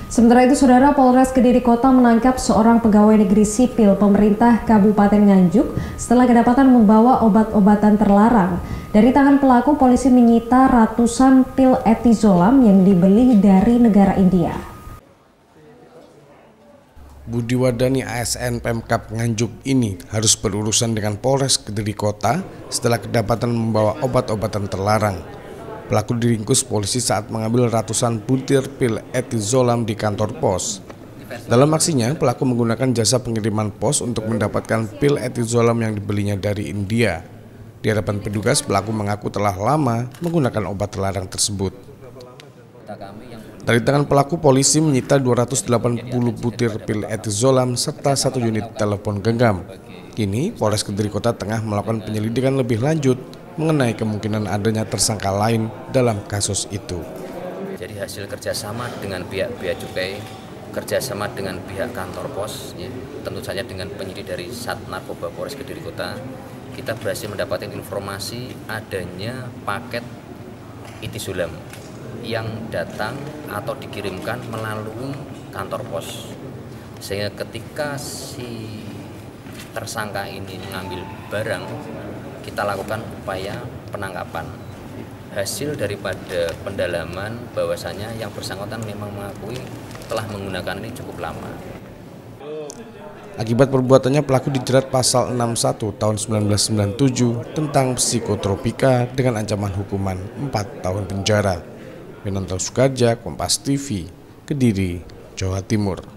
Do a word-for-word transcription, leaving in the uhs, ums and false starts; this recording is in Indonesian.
Sementara itu, Saudara, Polres Kediri Kota menangkap seorang pegawai negeri sipil pemerintah Kabupaten Nganjuk setelah kedapatan membawa obat-obatan terlarang. Dari tangan pelaku, polisi menyita ratusan pil etizolam yang dibeli dari negara India. Budi Wardani A S N Pemkab Nganjuk ini harus berurusan dengan Polres Kediri Kota setelah kedapatan membawa obat-obatan terlarang. Pelaku diringkus polisi saat mengambil ratusan butir pil etizolam di kantor pos. Dalam aksinya, pelaku menggunakan jasa pengiriman pos untuk mendapatkan pil etizolam yang dibelinya dari India. Di hadapan petugas, pelaku mengaku telah lama menggunakan obat terlarang tersebut. Dari tangan pelaku, polisi menyita dua ratus delapan puluh butir pil etizolam serta satu unit telepon genggam. Kini, Polres Kediri Kota tengah melakukan penyelidikan lebih lanjut mengenai kemungkinan adanya tersangka lain dalam kasus itu. Jadi hasil kerjasama dengan pihak bea cukai, kerjasama dengan pihak kantor pos, ya, tentu saja dengan penyidik dari Sat Narkoba Polres Kediri Kota, kita berhasil mendapatkan informasi adanya paket etizolam yang datang atau dikirimkan melalui kantor pos, sehingga ketika si tersangka ini mengambil barang, kita lakukan upaya penangkapan. Hasil daripada pendalaman bahwasanya yang bersangkutan memang mengakui telah menggunakan ini cukup lama. Akibat perbuatannya, pelaku dijerat pasal enam puluh satu tahun seribu sembilan ratus sembilan puluh tujuh tentang psikotropika dengan ancaman hukuman empat tahun penjara. Winonto Sukarja, Kompas T V, Kediri, Jawa Timur.